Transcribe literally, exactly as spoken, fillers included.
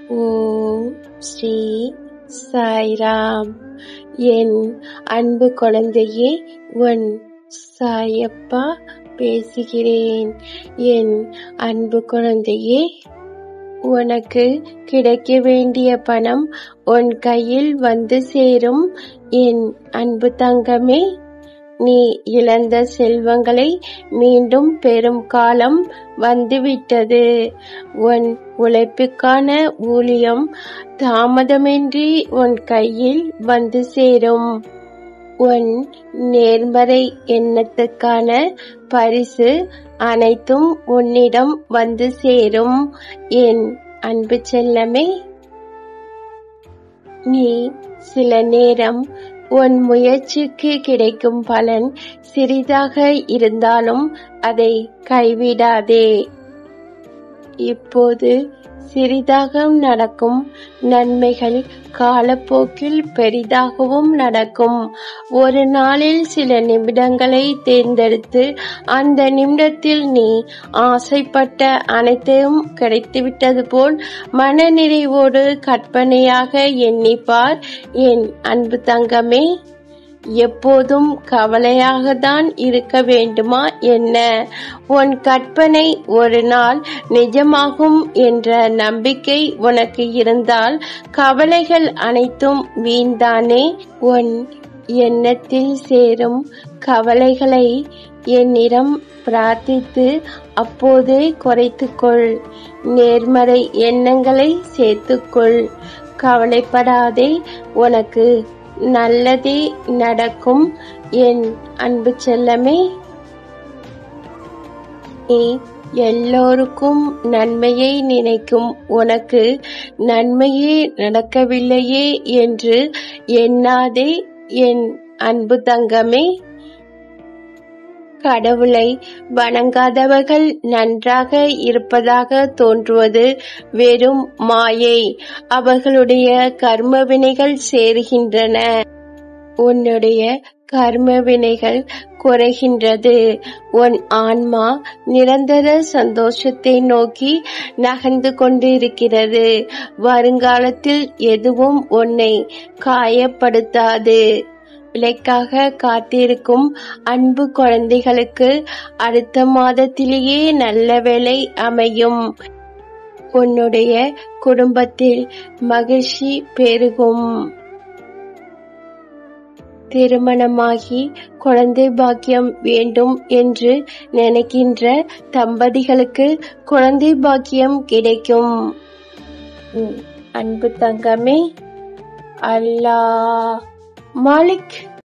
ஓம் ஸ்ரீ சாய்ராம். என் அன்பு குழந்தையே, உன் சாயப்பா பேசுகிறேன். என் அன்பு குழந்தையே, உனக்கு கிடைக்க வேண்டிய பணம் உன் கையில் வந்து சேரும். என் அன்பு தங்கமே, நீ இழந்த செல்வங்களை மீண்டும் பெறும் காலம் வந்துவிட்டது. உன் உழைப்புக்கான ஊதியம் தாமதமின்றி உன் கையில் வந்து சேரும். உன் நேர்மறை எண்ணத்துக்கான பரிசு அனைத்தும் உன்னிடம் வந்து சேரும். என் அன்பு செல்லமே, நீ சில நேரம் உன் முயற்சிக்கு கிடைக்கும் பலன் சிறிதாக இருந்தாலும் அதை கைவிடாதே. இப்போது சிறிதாக நடக்கும் நன்மைகள் காலப்போக்கில் பெரிதாகவும் நடக்கும். ஒரு நாளில் சில நிமிடங்களை தேர்ந்தெடுத்து அந்த நிமிடத்தில் நீ ஆசைப்பட்ட அனைத்தையும் கிடைத்துவிட்டது போல் மனநிறைவோடு கற்பனையாக எண்ணிப்பார். என் அன்பு தங்கமே, எப்போதும் கவலையாகத்தான் இருக்க வேண்டுமா என்ன? உன் கற்பனை ஒரு நாள் நிஜமாகும் என்ற நம்பிக்கை உனக்கு இருந்தால் கவலைகள் அனைத்தும் வீண்தானே. உன் எண்ணத்தில் சேரும் கவலைகளை என்னிடம் பிரார்த்தித்து அப்போதே குறைத்துக்கொள். நேர்மறை எண்ணங்களை சேர்த்துக்கொள். கவலைப்படாதே, உனக்கு நல்லதே நடக்கும். என் அன்பு செல்லமே, நீ எல்லோருக்கும் நன்மையை நினைக்கும் உனக்கு நன்மையே நடக்கவில்லையே என்று எண்ணாதே. என் அன்பு தங்கமே, கடவுளை வணங்காதவர்கள் நன்றாக இருப்பதாக தோன்றுவது வெறும் மாயை. அவர்களுடைய கர்ம வினைகள் சேருகின்றன, உன்னுடைய கர்ம வினைகள் குறைகின்றது. உன் ஆன்மா நிரந்தர சந்தோஷத்தை நோக்கி நகர்ந்து கொண்டிருக்கிறது. வருங்காலத்தில் எதுவும் உன்னை காயப்படுத்தாது. விலைக்காக காத்திருக்கும் அன்பு குழந்தைகளுக்கு அடுத்த மாதத்திலேயே நல்ல வேலை அமையும். உன்னுடைய குடும்பத்தில் மகிழ்ச்சி பெருகும். திருமணமாகி குழந்தை பாக்கியம் வேண்டும் என்று நினைக்கின்ற தம்பதிகளுக்கு குழந்தை பாக்கியம் கிடைக்கும். அன்பு தங்கமே, அல்லாஹ் மாலிக்.